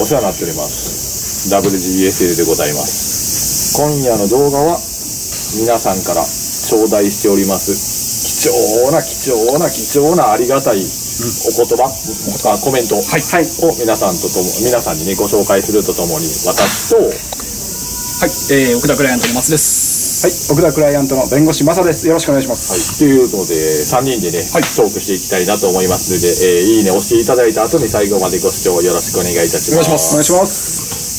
お世話になっております WGSL でございます。今夜の動画は皆さんから頂戴しております貴重なありがたいお言葉、コメントを皆さんにねご紹介するとともに、私と奥田クライアントの松です。 はい、奥田クライアントの弁護士マサです。よろしくお願いします。 はい、というので3人でね、トークしていきたいなと思いますので、いいね押していただいた後に最後までご視聴よろしくお願いいたします。 お願いします。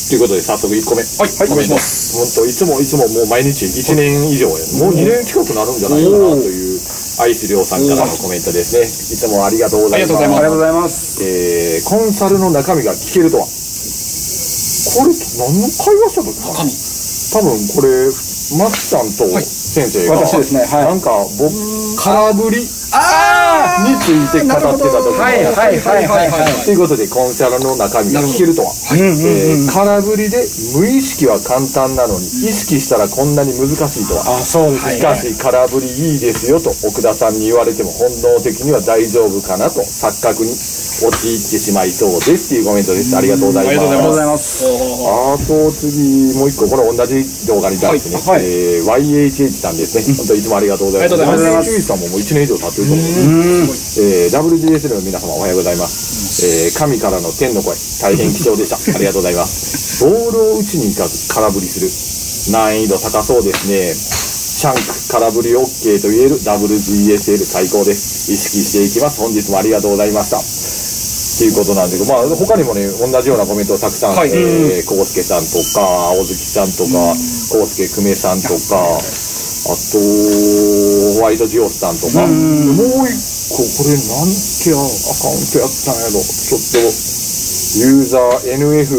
ということで早速1個目、 お願いします。 本当いつももう毎日1年以上や、もう2年近くなるんじゃないかなという愛知亮さんからのコメントですね。いつもありがとうございます。 ありがとうございます。 コンサルの中身が聞けるとは、これ何の会話した時かな。多分これマキさんと先生が、 私ですね、 なんか僕空振りについて語ってた時ということで、コンサルの中身が聞けるとは、空振りで無意識は簡単なのに意識したらこんなに難しいとは。しかし空振りいいですよと奥田さんに言われても本能的には大丈夫かなと錯覚に陥ってしまいそうですっていうコメントです。ありがとうございます。 ありがとうございます。 あと次もう一個、これ同じ動画に出してね、YHH さんですね。本当いつもありがとうございます。YHH さんももう1年以上経ってると思います。WGSL の皆様おはようございます。神からの天の声、大変貴重でした。ありがとうございます。ボールを打ちに行かず空振りする、難易度高そうですね。シャンク空振り OK と言える WGSL 最高です。意識していきます。本日もありがとうございましたということなんで、他にもね同じようなコメントをたくさん、康介さんとか青月さんとか康介久米さんとか、あとホワイトジオスさんとか、もう一個これなんてアカウントやったんやろ、ちょっとユーザー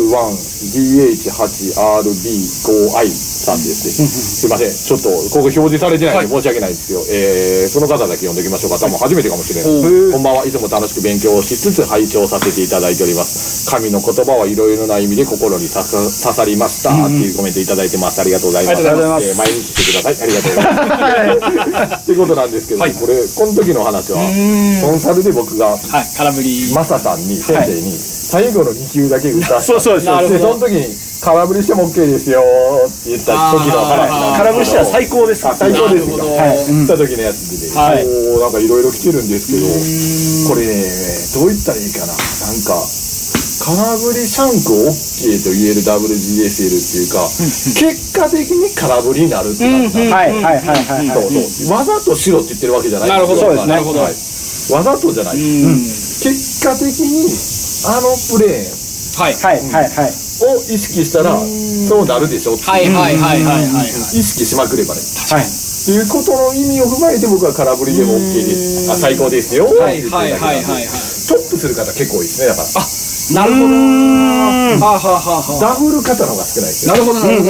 NF1DH8RB5i さんですね。すいません、ちょっとここ表示されてないんで申し訳ないんですけど、その方だけ読んでおきましょうか。多分初めてかもしれない。こんばんは。いつも楽しく勉強をしつつ拝聴させていただいております。神の言葉はいろいろな意味で心に刺さりましたっていうコメントいただいてます。ありがとうございます。毎日してください。ありがとうございますということなんですけど、この時の話はコンサルで僕が空振りマサさんに先生に最後の2球だけ打たせて、その時に空振りしても OK ですよって言った時の話。 空振りしたら最高ですか。 最高ですよ。言った時のやつで、なんかいろいろ来てるんですけど、これね、どう言ったらいいかな。なんか空振りシャンク OK と言える WGSL っていうか、結果的に空振りになるって感じなんです。わざとしろって言ってるわけじゃない。 なるほど、そうですね。 わざとじゃない。結果的にあのプレーを意識したらそうなるでしょって意識しまくればね。っていうことの意味を踏まえて僕は空振りでも OK です。最高ですよ。トップする方結構多いですね。だから。 なるほど。 ダブル方の方が少ないですよ。 なるほどなるほど。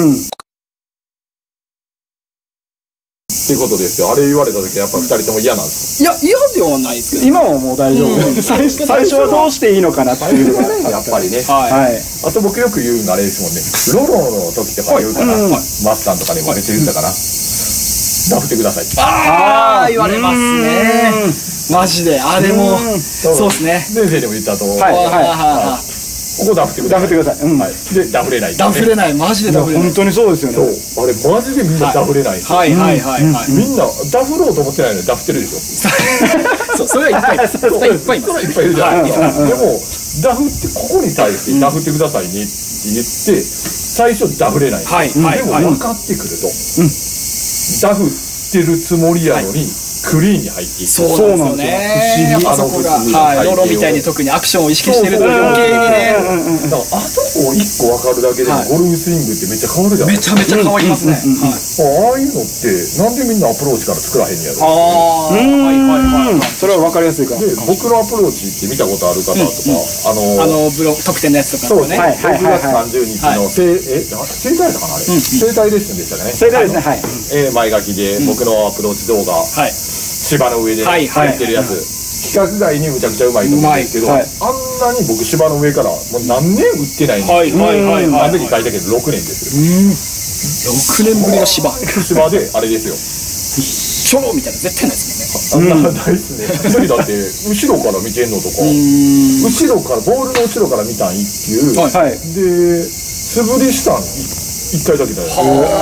っていうことですよ。あれ言われた時やっぱ2人とも嫌なんですよ。いや、嫌ではないですけど、 今はもう大丈夫。最初はどうしていいのかなっていうのがやっぱりね。あと僕よく言うのあれですもんね、ロロの時とか言うから、マスターとかでもめっちゃ言ったから、ダフってください。 ああ、言われますね。マジで。あれもそうですね。 先生でも言ったと思う。ここダフってください。でダフれない。 ダフれない。マジでダフれない。 本当にそうですよね。 あれマジでみんなダフれない。みんなダフろうと思ってないのにダフってるでしょ。 それはいっぱいいます。いっぱいいるじゃないですか。でもダフってここに対してダフってくださいねって言って最初ダフれない。でも分かってくるとダフってるつもりやのにクリーンに入っていく。 そうなんですよね。やっぱそこがロロみたいに特にアクションを意識してると余計にね。 だからあそこ1個分かるだけでゴルフスイングってめっちゃ変わるじゃん。 めちゃめちゃ変わりますね。 ああいうのってなんでみんなアプローチから作らへんやろ。 それは分かりやすいから。 僕のアプローチって見たことある方とか、 ブログ特典のやつとかね。 6月30日の生体かな、あれ生体レッスンでしたかね。 生体ですね。 前書きで僕のアプローチ動画芝の上で入ってるやつ、規格外にむちゃくちゃうまいと思うんですけど、あんなに僕芝の上からもう何年打ってないんですよ。あの時書いたけど6年ですよ。 6年ぶりの芝芝であれですよ。 ちょろみたいな絶対ないですもんね。 ないっすね。無理だって後ろから見てんのとか、後ろからボールの後ろから見たん1球、で素振りしたん1回だけだよ。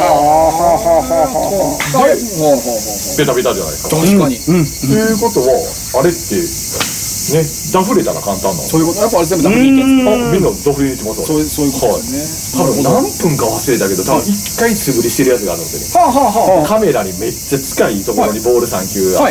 ベタベタじゃないですか。 確かに。 ということはあれってね、ダフれたら簡単なの。 そういうこと。やっぱあれ全部ダフりにいってんすか。 みんなダフりにいってますわ。 そういうことですね。 多分何分か忘れたけど、多分1回素振りしてるやつがあるんですよね。カメラにめっちゃ近いところにボール3球が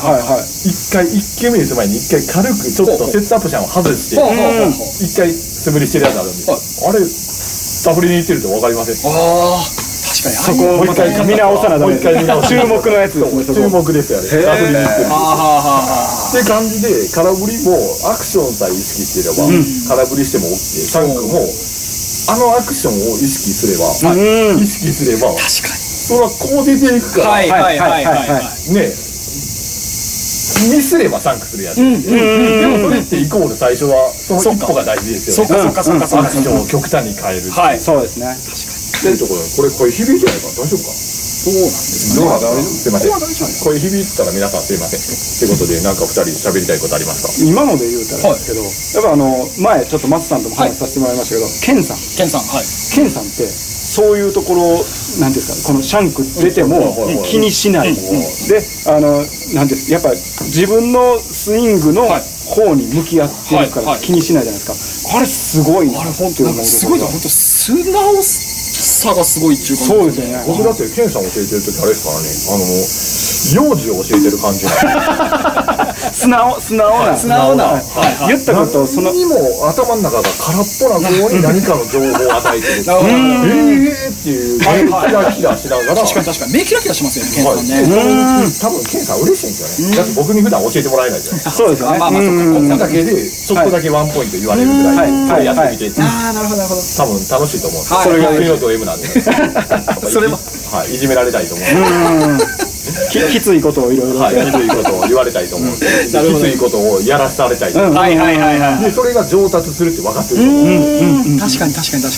1回1球目打つ前に1回軽くちょっとセットアップシャンを外して1回素振りしてるやつあるんで、あれダフりにいってるって分かりません？ 確かにそこをもう一回見直さなダメ。注目のやつですね。 注目ですよね。ダフりにいってるって感じで、空振りもアクションさえ意識してれば空振りしても OK。サンクもあのアクションを意識すれば確かにそれはこう出ていくからね、ミスればサンクするやつ。でもそれってイコール最初はその一歩が大事ですよね。アクションを極端に変える。 そうですね。 っていうところこれ響いてないから大丈夫か。そうなんです。すいません。これ響いたら皆さんすいません。ということでなんか2人喋りたいことありますか。 今ので言うたらですけど、やっぱ前ちょっと松さんとも話させてもらいましたけど、ケンさんってそういうところなんですか、このシャンク出ても気にしないで、なんですやっぱ自分のスイングの方に向き合ってるから気にしないじゃないですか。あれすごいな。 本当にすごいな。本当素直さがすごいっていうか。 そうですよね。 僕だってケンさん教えてる時あれですからね、幼児を教えてる感じ素直な言ったことをそのにも頭の中が空っぽな方に何かの情報を与えてるっていう目キラキラしながら、 確かに目キラキラしますよね、ケンさんね。 多分ケンさん嬉しいんですよね。だって僕に普段教えてもらえないじゃないですか。 そうですよね。 まあここだけでちょっとだけワンポイント言われるぐらいこれやってみて、 なるほど多分楽しいと思うんです。 それが国のド M なんでそれもいじめられたいと思う。 きついことをいろいろきついことを言われたいと思う。きついことをやらされたいと思う。でそれが上達するって分かってると思う。 確かに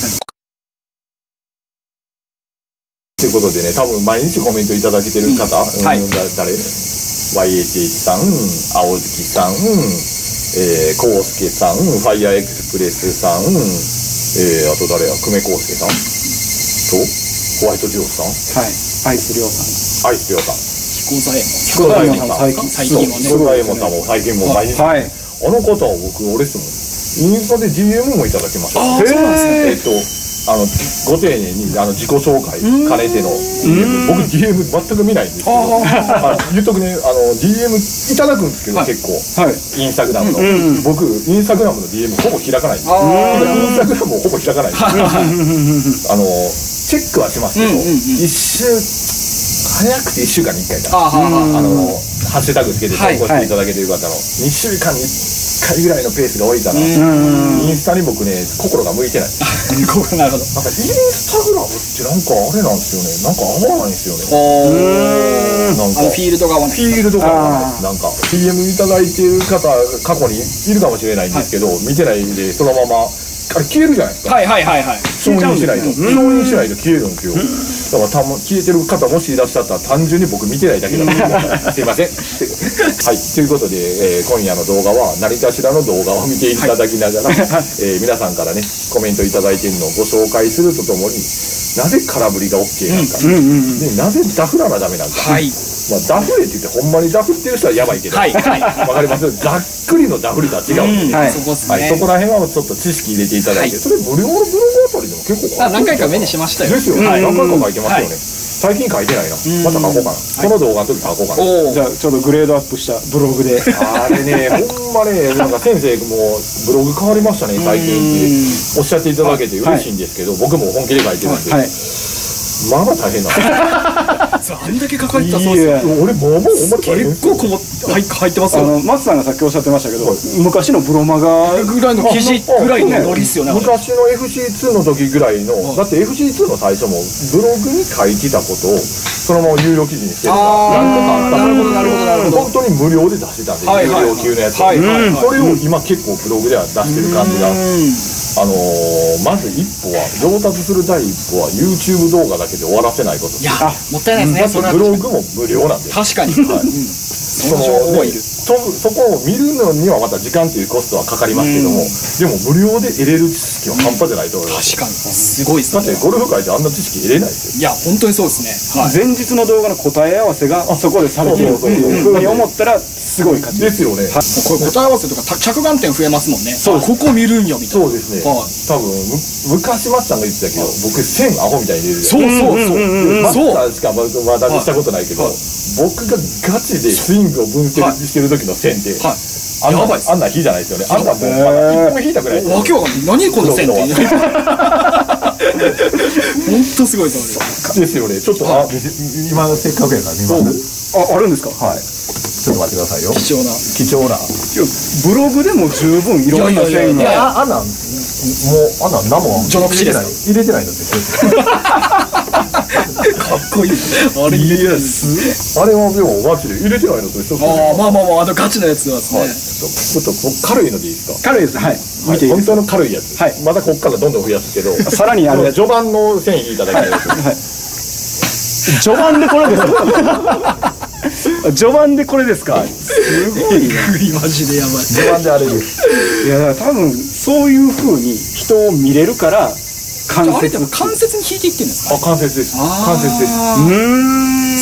ということでね、多分毎日コメントいただけてる方、誰 YHH さん、青月さん、コウスケさん、ファイヤーエクスプレスさん、あと誰や、久米コウスケさんとホワイトジオスさん、 アイスリョウさん、 彦左衛門さん、 最近もね、彦左衛門さんも最近も毎日、あの方は僕俺ですもん、インスタで DM もいただきました。 そうなんですね。 ご丁寧に自己紹介兼ねての DM、僕 DM 全く見ないんですけど、言っとくね、DM いただくんですけど、結構インスタグラムの、僕インスタグラムの DM ほぼ開かないんです。インスタグラムをほぼ開かないんですチェックはしますけど、早くて1週間に1回だ、ハッシュタグつけて投稿していただけてる方の2週間に1回ぐらいのペースが多いかな。インスタに僕ね、心が向いてない。 なるほど。 なんかインスタグラムってなんかあれなんですよね。なんか合わないんですよね。なんかフィールドが合わない。 なんか PM いただいてる方過去にいるかもしれないんですけど、見てないんでそのままあれ消えるじゃないですか。承認しないと消えるんですよ。だから消えてる方もしいらっしゃったら単純に僕見てないだけだと思います。すいません。はい、ということで、今夜の動画は何かしらの動画を見ていただきながら、皆さんからねコメントいただいているのをご紹介するとともに、なぜ空振りが OK なのか、でなぜダフらなダメなのか、ダフれって言ってほんまにダフってる人はやばいけど、わかります。ざっくりのダフりとは違うんで、そこら辺はちょっと知識入れていただいて、それ無料のブログあたりでも結構何回か目にしましたよ。 ですよ。何回か書いてますよね。最近書いてないな。また書こうかな。この動画の時書こうかな。 じゃあちょうどグレードアップしたブログで。 あれね、ほんまね、なんか先生もブログ変わりましたね最近っておっしゃっていただけて嬉しいんですけど、僕も本気で書いてるんで、まだ大変なんですよ。 あんだけ書かれたそうですよ。 俺もう結構入ってますよ。 松さんがさっきおっしゃってましたけど、昔のブロマガぐらいの記事ぐらいのノリっすよね。 昔の FC2 の時ぐらいの、だって FC2 の最初もブログに書いてたことをそのまま有料記事にしてるから、なんとかあった。 なるほどなるほど。 本当に無料で出してたんで、有料級のやつを。それを今結構ブログでは出してる感じが。まず一歩は、上達する第一歩は YouTube 動画だけで終わらせないこと。 いや、もったいないですね。 ブログも無料なんで。 確かに。 そこを見るのにはまた時間というコストはかかりますけども、でも無料で得れる知識は半端じゃないと思います。 確かに。すごいですね。 だってゴルフ界であんな知識得れないですよ。 いや、本当にそうですね。 前日の動画の答え合わせがそこでされてるっていうふうに思ったらすごい価値ですよね。 これ答え合わせとか着眼点増えますもんね。ここ見るんよみたいな。 そうですね。多分昔マッサンが言ってたけど、僕線アホみたいに入れる。 そうマッサンしかまだしたことないけど、僕がガチでスイングを分析してる時の線ってあんな火じゃないですよね。あんなもうまだ一本引いたくらいですよ。 わけわかんない。何この線って。本当すごいですよね。ちょっと今せっかくやから見ます。 あるんですか。 はい。ちょっと待ってくださいよ。貴重な。 ブログでも十分いろんな線が。 あんなんもうあんなん何も序の口です。 入れてないのってかっこいい。あれいいやつ。あれはでもマジで入れてないのと一緒。 まあガチなやつはですね。 ちょっと軽いのでいいですか。 軽いです。はい。 見ていいですか。本当の軽いやつ。はい。またこっからどんどん増やすけど。 さらに序盤の線引いただけです。 はい。序盤でこれですか。序盤でこれですか。すごいな。 マジでやばい。 序盤であれです。 いやだから多分そういう風に人を見れるから関節に引いていってるんですか。 関節です。関節です。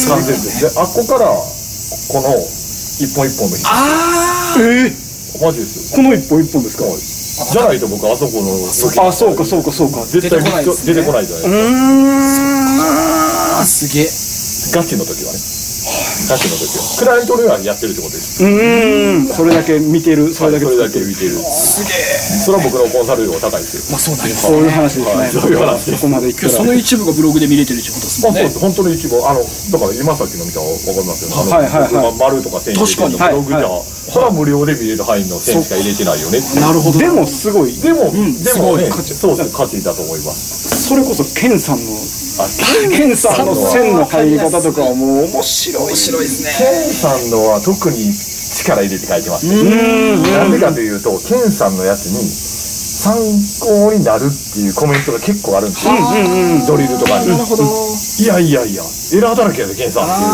関節です。であっこからこの一本一本の引き。マジですよ。この一本一本ですか。じゃないと僕あそこのそうか絶対出てこないじゃないですか。 すげえ。 ガチの時はね。ガチの時はクライアントにはやってるってことです。 それだけ見てる。 それだけ見てる。 すげえ。 それは僕のコンサル料が高いですよ。 まあそうなんです。 そういう話ですね。 そういう話。 そこまで行く。 その一部がブログで見れてるってことですもんね。 本当の一部だから今さっきの見たらわかりますよね。丸とか線入れてるブログじゃそれは無料で見れる範囲の線しか入れてないよね。 なるほど。 でもすごい。 でもね、そうですね、価値だと思います。 それこそケンさんの線の入り方とかはもう面白いですね。 ケンさんのは特に力入れて書いてますね。なんでかというとケンさんのやつに参考になるっていうコメントが結構あるんですよ。ドリルとかに。なるほど。いやエラーだらけやでケンさんっていう。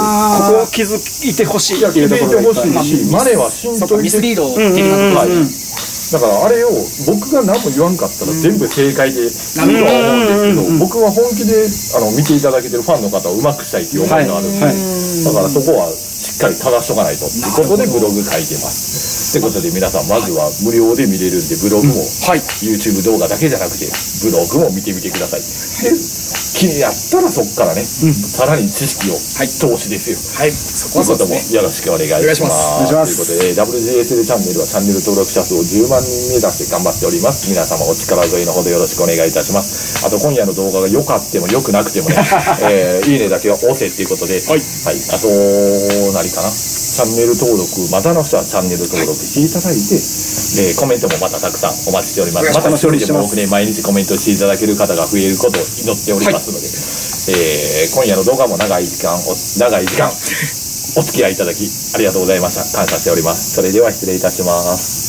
ここを気づいてほしいっていうところで。気づいてほしいし、マネはしんといて。 ミスリード的なところ。 だからあれを僕が何も言わんかったら全部正解でいいとは思うんですけど、僕は本気で見ていただけてるファンの方をうまくしたいっていう思いがあるんで、だからそこはしっかり正しとかないとっていうことでブログ書いてます。ってことで皆さんまずは無料で見れるんでブログも YouTube 動画だけじゃなくてブログも見てみてください。で気になったらそこからね、さらに知識を投資ですよ。はい、そこはこともよろしくお願いします。ということで WGSL チャンネルはチャンネル登録者数を10万人目指して頑張っております。皆様お力添えのほどよろしくお願いいたします。あと今夜の動画が良かっても良くなくてもね、いいねだけは押せっていうことで、はい、あと何かな、チャンネル登録まだの人はチャンネル登録していただいて、コメントもまたたくさんお待ちしております。また一人でも多くね毎日コメントしていただける方が増えることを祈っておりますので、今夜の動画も長い時間お付き合いいただきありがとうございました。感謝しております。それでは失礼いたします。